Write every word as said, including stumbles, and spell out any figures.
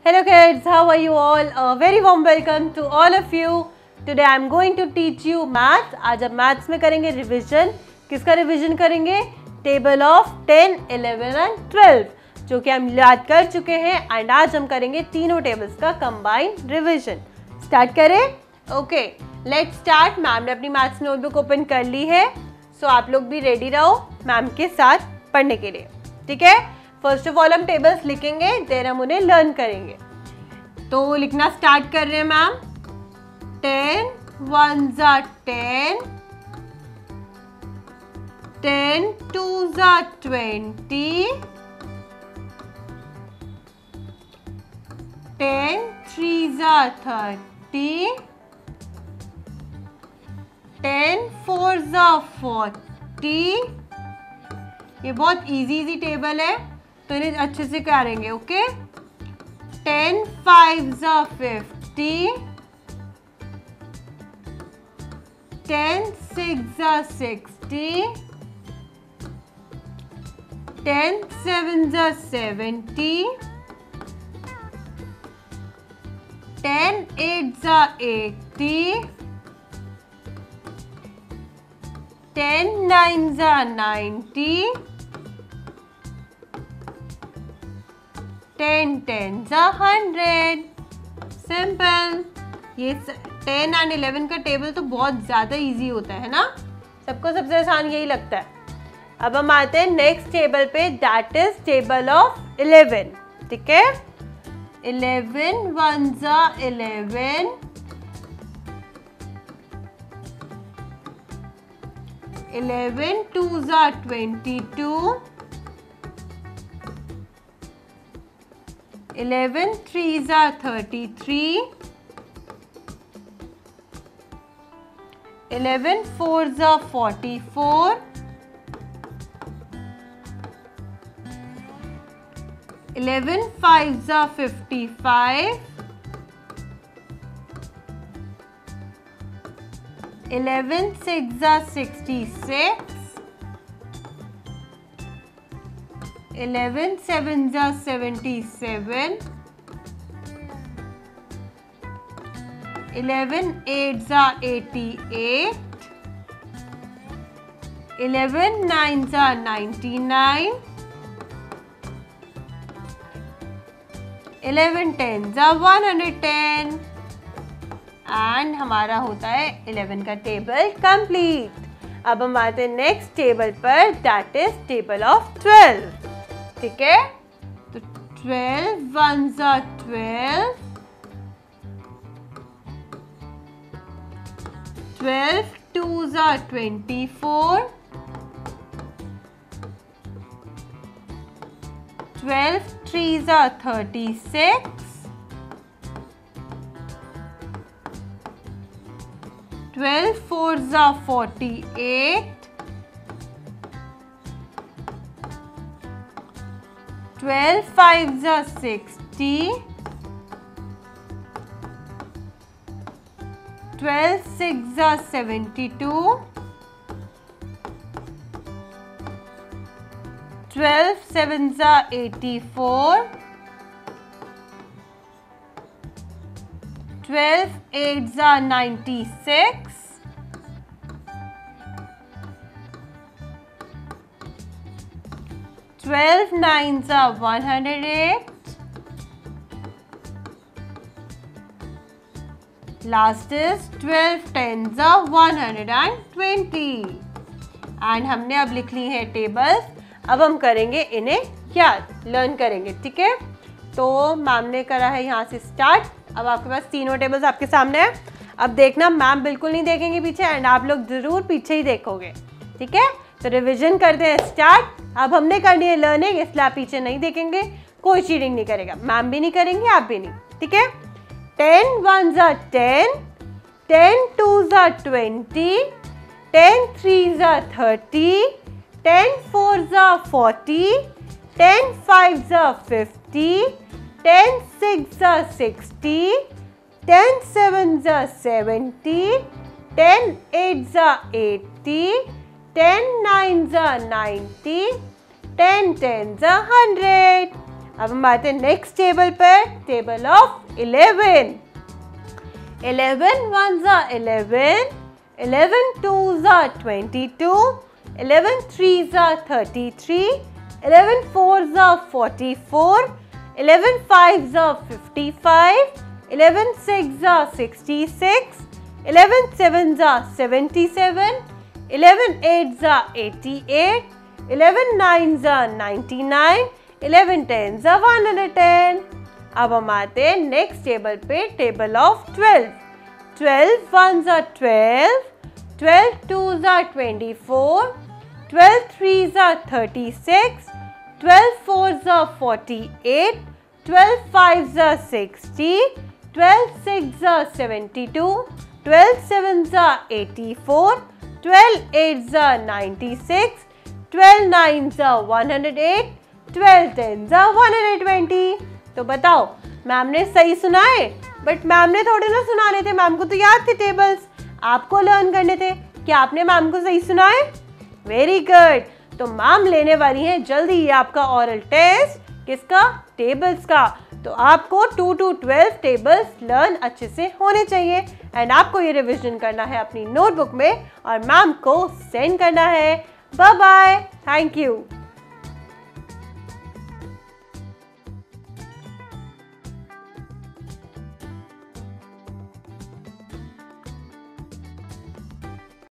Hello kids, how are you all? A very warm welcome to all of you. Today I am going to teach you maths. आज अब maths में करेंगे revision. किसका revision करेंगे? Table of ten, eleven and twelve जो कि हम याद कर चुके हैं and आज हम करेंगे तीनों tables का combined revision. Start करें? Okay, let's start. मैम ने अपनी maths notebook open कर ली है. So आप लोग भी ready रहो मैम के साथ पढ़ने के लिए. ठीक है? फर्स्ट ऑफ ऑल हम टेबल्स लिखेंगे, देन हम उन्हें लर्न करेंगे. तो लिखना स्टार्ट कर रहे हैं मैम. टेन वन ज़ा टेन, टेन टू ज़ा ट्वेंटी, टेन थ्री ज़ा थर्टी, टेन फोर ज़ा फोर्टी. ये बहुत इजी इजी टेबल है तो इन्हें अच्छे से करेंगे. ओके. टेन फाइव ज़ा फिफ्टी, टेन सिक्स ज़ा सिक्सटी, टेन सेवन ज़ा सेवेंटी, टेन एट ज़ा एटी, टेन नाइन ज़ा नाइन्टी, टेन टेन ज़ा हंड्रेड. सिंपल. ये टेन एंड इलेवन का टेबल तो बहुत ज़्यादा इजी होता है ना, सबको सबसे आसान यही लगता है. अब हम आते हैं नेक्स्ट टेबल पे, that is table of eleven. ठीक है. इलेवन वन ज़ा इलेवन, इलेवन टू ज़ा ट्वेंटी टू, इलेवन थ्री ज़ा थर्टी थ्री, इलेवन फोर ज़ा फोर्टी फोर, इलेवन फाइव ज़ा फिफ्टी फाइव, इलेवन सिक्स ज़ा सिक्सटी सिक्स, इलेवन सेवन ज़ा सेवेंटी सेवन, इलेवन एट ज़ा एटी एट, इलेवन नाइन ज़ा ninety nine, eleven ten ज़ा one hundred ten. And हमारा होता है इलेवन का टेबल कंप्लीट. अब हम आते हैं नेक्स्ट टेबल पर, that is table of twelve. ठीक है. तो ट्वेल्व वन ज़ा ट्वेल्व, ट्वेल्व टू ज़ा ट्वेंटी फोर, ट्वेल्व थ्री ज़ा थर्टी सिक्स, ट्वेल्व फोर ज़ा फोर्टी एट, ट्वेल्व फाइव ज़ा सिक्सटी, ट्वेल्व सिक्स ज़ा सेवेंटी टू, ट्वेल्व सेवन ज़ा एटी फोर, ट्वेल्व एट ज़ा नाइन्टी सिक्स, ट्वेल्व नाइन ज़ा one hundred eight, last is twelve ten ज़ा one hundred twenty. And हमने अब लिख ली है टेबल्स. अब हम करेंगे इन्हें याद, लर्न करेंगे. ठीक है. तो मैम ने करा है यहाँ से स्टार्ट. अब आपके पास तीनों टेबल्स आपके सामने हैं. अब देखना, मैम बिल्कुल नहीं देखेंगे पीछे एंड आप लोग जरूर पीछे ही देखोगे. ठीक है. तो रिवीजन करते हैं स्टार्ट. अब हमने करनी है लर्निंग, इसलिए आप पीछे नहीं देखेंगे, कोई चीटिंग नहीं करेगा. मैम भी नहीं करेंगे, आप भी नहीं. ठीक है. टेन वन ज़ा टेन, टेन टू ज़ा ट्वेंटी, टेन थ्री ज़ा थर्टी, टेन फोर ज़ा फोर्टी, टेन फाइव ज़ा फिफ्टी, टेन सिक्स ज़ा सिक्सटी, टेन सेवन ज़ा सेवेंटी, टेन एट ज़ा एटी, टेन नाइन ज़ा नाइन्टी, टेन टेन ज़ा हंड्रेड. अब हम आते हैं नेक्स्ट टेबल पर, table of eleven. Eleven one ज़ा इलेवन, इलेवन टू ज़ा ट्वेंटी टू, इलेवन थ्री ज़ा थर्टी थ्री, इलेवन फोर ज़ा फोर्टी फोर, इलेवन फाइव ज़ा फिफ्टी फाइव, इलेवन सिक्स ज़ा सिक्सटी सिक्स, इलेवन सेवन ज़ा सेवेंटी सेवन, इलेवन एट ज़ा eighty eight, eleven nine ज़ा ninety nine, eleven ten ज़ा one hundred ten. अब हम आते हैं नेक्स्ट टेबल पे, table of twelve. Twelve one ज़ा ट्वेल्व, ट्वेल्व टू ज़ा ट्वेंटी फोर, ट्वेल्व थ्री ज़ा थर्टी सिक्स, ट्वेल्व फोर ज़ा फोर्टी एट, ट्वेल्व फाइव ज़ा सिक्सटी, ट्वेल्व सिक्स ज़ा सेवेंटी टू, ट्वेल्व सेवन ज़ा एटी फोर, ट्वेल्व एट ज़ा ninety six, twelve nine ज़ा one hundred eight, twelve ten ज़ा one hundred twenty. तो बताओ, ma'am ने सही सुना है? बट मैम ने थोड़े ना सुनाने थे, मैम को तो याद थे टेबल्स, आपको लर्न करने थे। क्या आपने मैम को सही सुना है? Very good. तो मैम लेने वाली हैं जल्दी ही आपका ओरल टेस्ट, किसका? टेबल्स का। तो आपको two to twelve tables learn अच्छे से होने चाहिए एंड आपको ये रिविजन करना है अपनी नोटबुक में और मैम को सेंड करना है। Bye bye, thank you.